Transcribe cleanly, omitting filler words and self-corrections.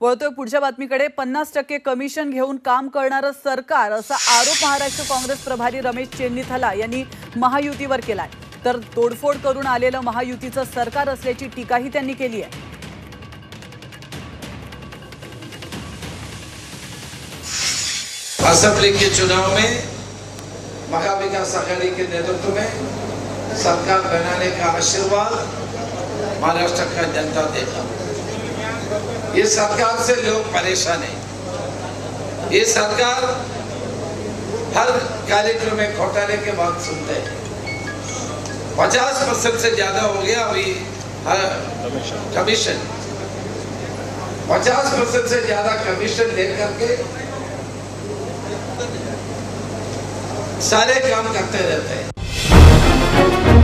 वळतोय पुढच्या बातमीकडे। 50% कमिशन घेऊन काम करणारं सरकार असा आरोप महाराष्ट्र काँग्रेस प्रभारी रमेश चेन्नीथला यांनी महायुतीवर केलाय। तर तोडफोड करून आलेलं महायुतीचं सरकार असल्याची टीकाही त्यांनी केली आहे। असेंबली के चुनाव में महाविकास आघाड़ी के नेतृत्व में सरकार बनाने का आशीर्वाद महाराष्ट्र का जनता देगा। ये सरकार से लोग परेशान हैं। ये सरकार हर कार्यक्रम में घोटाले के बात सुनते हैं। 50% से ज्यादा हो गया अभी कमीशन। 50% से ज्यादा कमीशन लेकर के सारे काम करते रहते हैं।